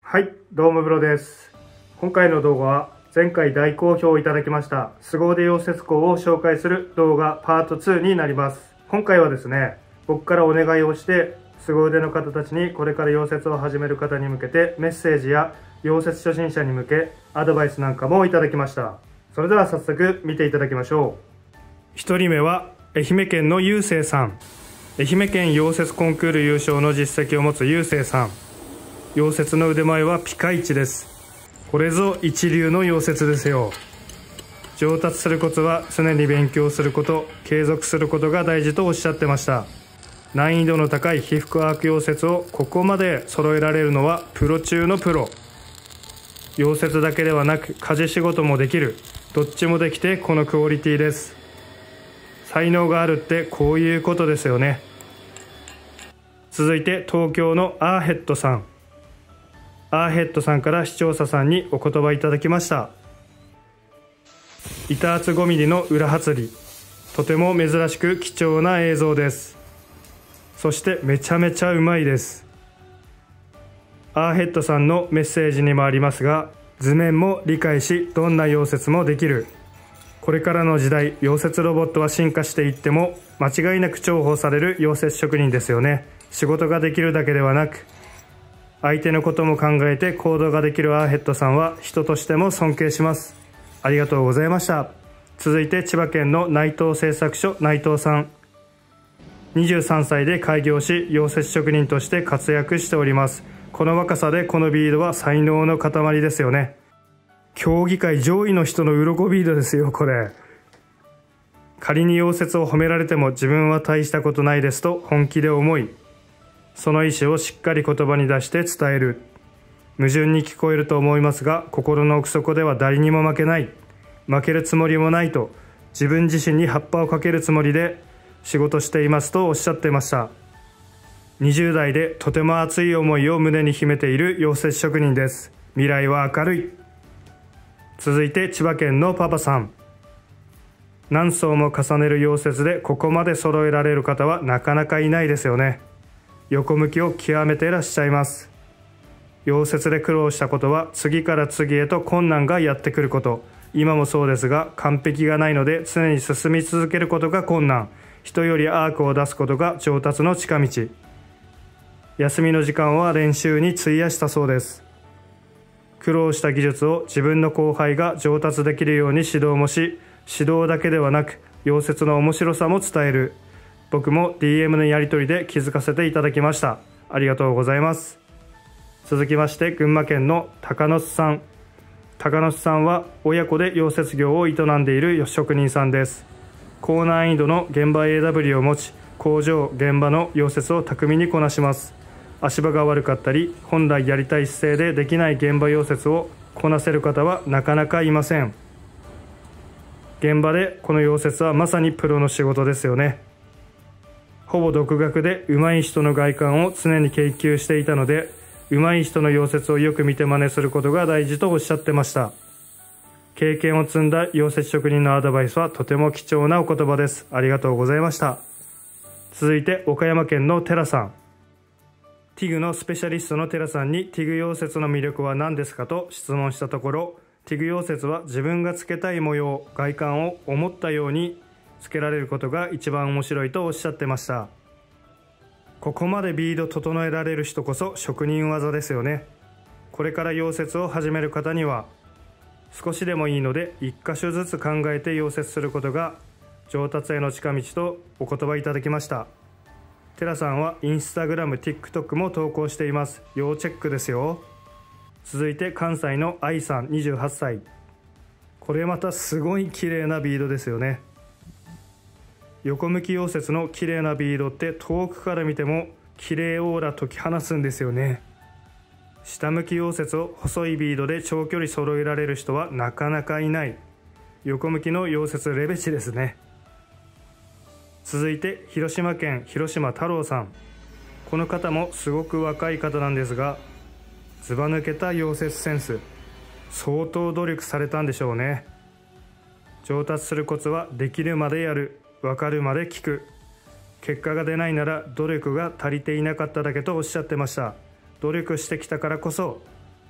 はい、どうもブロです。今回の動画は前回大好評いただきました凄腕溶接工を紹介する動画パート2になります。今回はですね、僕からお願いをして凄腕の方たちにこれから溶接を始める方に向けてメッセージや溶接初心者に向けアドバイスなんかもいただきました。それでは早速見ていただきましょう。1人目は愛媛県のゆうせいさん。愛媛県溶接コンクール優勝の実績を持つゆうせいさん。溶接の腕前はピカイチです。これぞ一流の溶接ですよ。上達するコツは常に勉強すること、継続することが大事とおっしゃってました。難易度の高い被覆アーク溶接をここまで揃えられるのはプロ中のプロ。溶接だけではなく家事仕事もできる、どっちもできてこのクオリティです。才能があるってこういうことですよね。続いて東京のアーヘッドさん。アーヘッドさんから視聴者さんにお言葉いただきました。板厚 5mm の裏はつり、とても珍しく貴重な映像です。そしてめちゃめちゃうまいです。アーヘッドさんのメッセージにもありますが、図面も理解しどんな溶接もできる。これからの時代、溶接ロボットは進化していっても間違いなく重宝される溶接職人ですよね。仕事ができるだけではなく相手のことも考えて行動ができるアーヘッドさんは人としても尊敬します。ありがとうございました。続いて千葉県の内藤製作所内藤さん。23歳で開業し溶接職人として活躍しております。この若さでこのビードは才能の塊ですよね。競技会上位の人の鱗ビードですよこれ。仮に溶接を褒められても自分は大したことないですと本気で思い、その意思をしっかり言葉に出して伝える。矛盾に聞こえると思いますが、心の奥底では誰にも負けない、負けるつもりもないと自分自身に葉っぱをかけるつもりで仕事していますとおっしゃっていました。20代でとても熱い思いを胸に秘めている溶接職人です。未来は明るい。続いて千葉県のパパさん。何層も重ねる溶接でここまで揃えられる方はなかなかいないですよね。横向きを極めていらっしゃいます。溶接で苦労したことは次から次へと困難がやってくること。今もそうですが完璧がないので常に進み続けることが困難。人よりアークを出すことが上達の近道。休みの時間は練習に費やしたそうです。苦労した技術を自分の後輩が上達できるように指導もし、指導だけではなく溶接の面白さも伝える。僕も DM のやり取りで気づかせていただきました。ありがとうございます。続きまして群馬県の高野さん。高野さんは親子で溶接業を営んでいる職人さんです。高難易度の現場 AW を持ち、工場現場の溶接を巧みにこなします。足場が悪かったり本来やりたい姿勢でできない現場溶接をこなせる方はなかなかいません。現場でこの溶接はまさにプロの仕事ですよね。ほぼ独学で上手い人の外観を常に研究していたので、上手い人の溶接をよく見て真似することが大事とおっしゃってました。経験を積んだ溶接職人のアドバイスはとても貴重なお言葉です。ありがとうございました。続いて岡山県の寺さん。ティグのスペシャリストの寺さんにティグ溶接の魅力は何ですかと質問したところ、ティグ溶接は自分がつけたい模様、外観を思ったようにつけられることが一番面白いとおっしゃってました。ここまでビード整えられる人こそ職人技ですよね。これから溶接を始める方には少しでもいいので一箇所ずつ考えて溶接することが上達への近道とお言葉いただきました。寺さんはインスタグラム、TikTok も投稿しています。要チェックですよ。続いて関西の愛さん28歳。これまたすごい綺麗なビードですよね。横向き溶接の綺麗なビードって遠くから見ても綺麗オーラ解き放つんですよね。下向き溶接を細いビードで長距離揃えられる人はなかなかいない。横向きの溶接レベチですね。続いて広島県広島太郎さん。この方もすごく若い方なんですが、ずば抜けた溶接センス、相当努力されたんでしょうね。上達するコツはできるまでやる、分かるまで聞く。結果が出ないなら努力が足りていなかっただけとおっしゃってました。努力してきたからこそ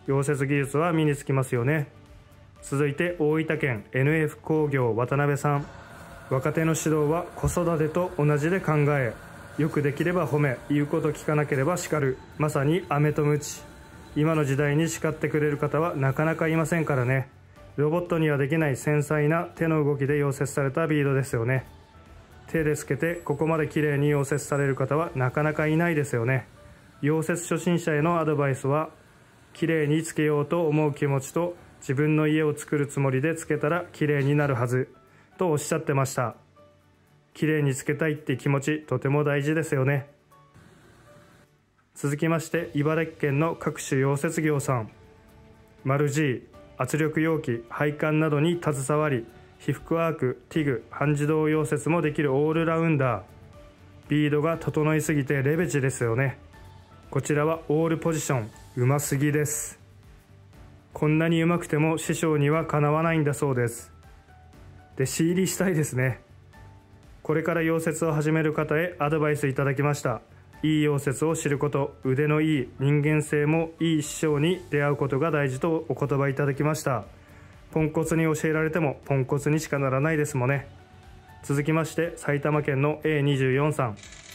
溶接技術は身につきますよね。続いて大分県 NF 工業渡辺さん。若手の指導は子育てと同じで考え、よくできれば褒め、言うこと聞かなければ叱る、まさに飴と鞭。今の時代に叱ってくれる方はなかなかいませんからね。ロボットにはできない繊細な手の動きで溶接されたビードですよね。手でつけてここまで綺麗に溶接される方はなかなかいないですよね。溶接初心者へのアドバイスは、綺麗につけようと思う気持ちと、自分の家を作るつもりでつけたら綺麗になるはずとおっしゃってました。綺麗につけたいって気持ち、とても大事ですよね。続きまして、茨城県の各種溶接業さん。丸 G、圧力容器、配管などに携わり、被覆アーク、ティグ、半自動溶接もできるオールラウンダー。ビードが整いすぎてレベチですよね。こちらはオールポジション、うますぎです。こんなにうまくても師匠にはかなわないんだそうです。弟子入りしたいですね。これから溶接を始める方へアドバイスいただきました。いい溶接を知ること、腕のいい、人間性もいい師匠に出会うことが大事とお言葉いただきました。ポンコツに教えられてもポンコツにしかならないですもんね。続きまして埼玉県の A24 さん。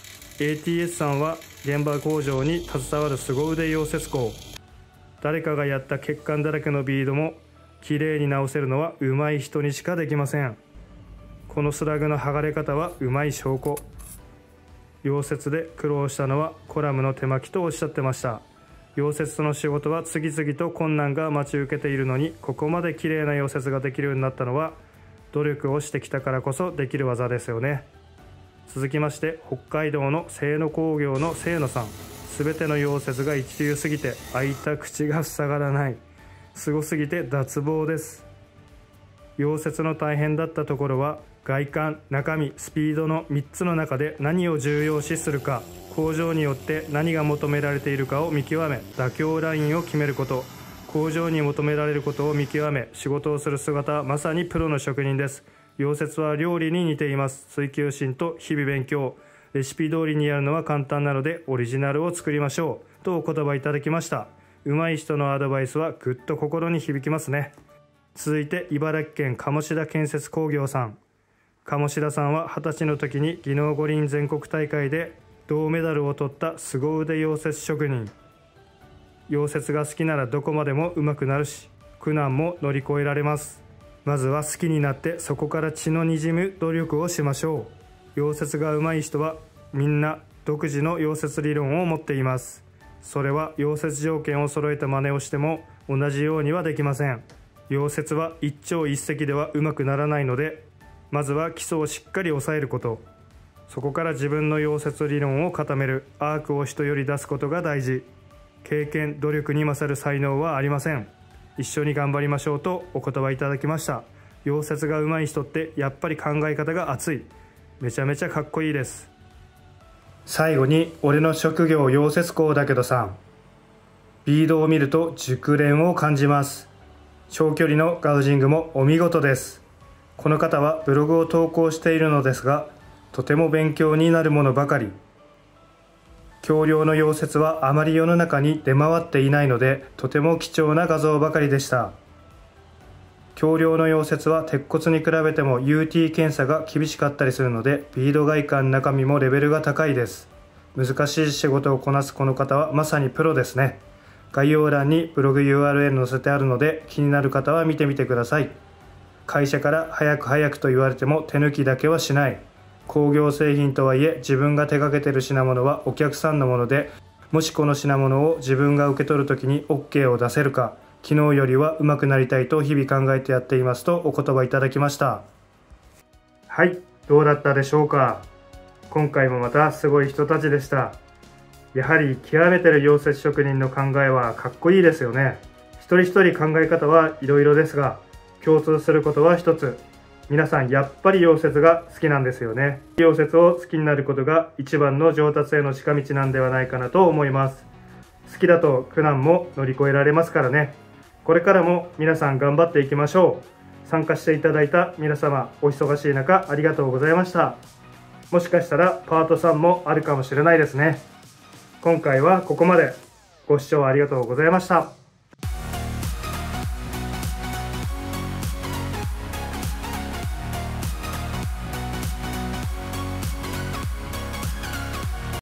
ATS さんは現場工場に携わる凄腕溶接工。誰かがやった欠陥だらけのビードもきれいに直せるのは上手い人にしかできません。このスラグの剥がれ方はうまい証拠。溶接で苦労したのはコラムの手巻きとおっしゃってました。溶接の仕事は次々と困難が待ち受けているのに、ここまで綺麗な溶接ができるようになったのは努力をしてきたからこそできる技ですよね。続きまして北海道の清野工業の清野さん。全ての溶接が一流すぎて開いた口が塞がらない。すごすぎて脱帽です。溶接の大変だったところは、外観、中身、スピードの3つの中で何を重要視するか、工場によって何が求められているかを見極め、妥協ラインを決めること。工場に求められることを見極め、仕事をする姿はまさにプロの職人です。溶接は料理に似ています。追求心と日々勉強。レシピ通りにやるのは簡単なのでオリジナルを作りましょうとお言葉いただきました。上手い人のアドバイスはぐっと心に響きますね。続いて茨城県鴨志田建設工業さん。鴨志田さんは20歳の時に技能五輪全国大会で銅メダルを取った凄腕溶接職人。溶接が好きならどこまでも上手くなるし、苦難も乗り越えられます。まずは好きになってそこから血のにじむ努力をしましょう。溶接が上手い人はみんな独自の溶接理論を持っています。それは溶接条件を揃えた真似をしても同じようにはできません。溶接は一朝一夕では上手くならないので、まずは基礎をしっかり押さえること、そこから自分の溶接理論を固める、アークを人より出すことが大事。経験、努力に勝る才能はありません。一緒に頑張りましょうとお言葉いただきました。溶接が上手い人ってやっぱり考え方が熱い。めちゃめちゃかっこいいです。最後に、俺の職業溶接工だけどさ、ビードを見ると熟練を感じます。長距離のガウジングもお見事です。この方はブログを投稿しているのですが、とても勉強になるものばかり。橋梁の溶接はあまり世の中に出回っていないので、とても貴重な画像ばかりでした。橋梁の溶接は鉄骨に比べても UT 検査が厳しかったりするので、ビード外観中身もレベルが高いです。難しい仕事をこなすこの方はまさにプロですね。概要欄にブログ URL 載せてあるので、気になる方は見てみてください。会社から早くと言われても手抜きだけはしない。工業製品とはいえ自分が手掛けている品物はお客さんのもので、もしこの品物を自分が受け取るときに OK を出せるか、昨日よりは上手くなりたいと日々考えてやっていますとお言葉いただきました。はい、どうだったでしょうか。今回もまたすごい人たちでした。やはり極めてる溶接職人の考えはかっこいいですよね。一人一人考え方はいろいろですが、共通することは一つ。皆さんやっぱり溶接が好きなんですよね。溶接を好きになることが一番の上達への近道なんではないかなと思います。好きだと苦難も乗り越えられますからね。これからも皆さん頑張っていきましょう。参加していただいた皆様、お忙しい中ありがとうございました。もしかしたらパート3もあるかもしれないですね。今回はここまで。ご視聴ありがとうございました。